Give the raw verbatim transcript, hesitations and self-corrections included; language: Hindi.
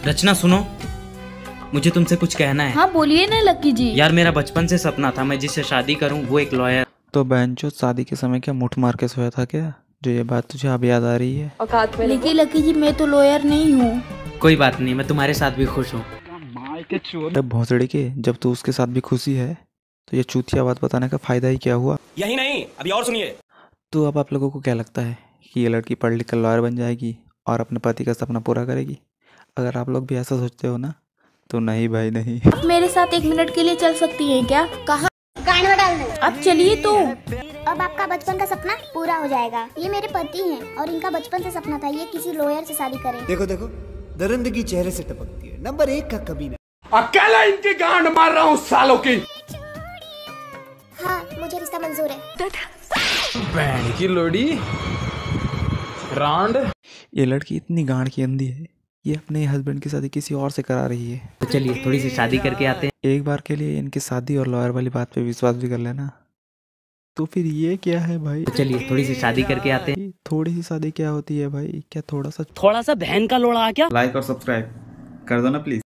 रचना सुनो, मुझे तुमसे कुछ कहना है। हाँ बोलिए ना लक्की जी। यार मेरा बचपन से सपना था मैं जिससे शादी करूं वो एक लॉयर। तो बहनचोद शादी के समय क्या मुठ मार के सोया था क्या, जो ये बात तुझे अब याद आ रही है? लेकिन लक्की जी मैं तो लॉयर नहीं हूँ। कोई बात नहीं, मैं तुम्हारे साथ भी खुश हूँ। तब भोंसड़ी के, जब तू उसके साथ भी खुशी है तो ये चूतिया बात बताने का फायदा ही क्या हुआ? यही नहीं, अभी और सुनिए। तो अब आप लोगों को क्या लगता है कि ये लड़की पढ़ लिख कर लॉयर बन जाएगी और अपने पति का सपना पूरा करेगी? अगर आप लोग भी ऐसा सोचते हो ना तो नहीं भाई नहीं। आप मेरे साथ एक मिनट के लिए चल सकती हैं क्या? कहाँ? गाड़ी में डाल दो। अब चलिए तो। अब आपका बचपन का सपना पूरा हो जाएगा। ये मेरे पति हैं और इनका बचपन से सपना था ये किसी लॉयर से शादी करें। देखो देखो, दरिंदगी चेहरे से टपकती है। नंबर एक का कभी ना। अकेला इनकी गांड मार रहा हूँ सालों की। हाँ मुझे रिश्ता मंजूर है। बहन की लोड़ी रांड। ये लड़की इतनी गांड की अंधी है, ये अपने हस्बैंड की शादी किसी और से करा रही है। तो चलिए थोड़ी सी शादी करके आते हैं। एक बार के लिए इनकी शादी और लॉयर वाली बात पे विश्वास भी कर लेना। तो फिर ये क्या है भाई? तो चलिए थोड़ी सी शादी करके आते हैं। थोड़ी सी शादी क्या होती है भाई? क्या थोड़ा सा थोड़ा सा बहन का लोड़ा आ क्या? लाइक और सब्सक्राइब कर दो ना प्लीज।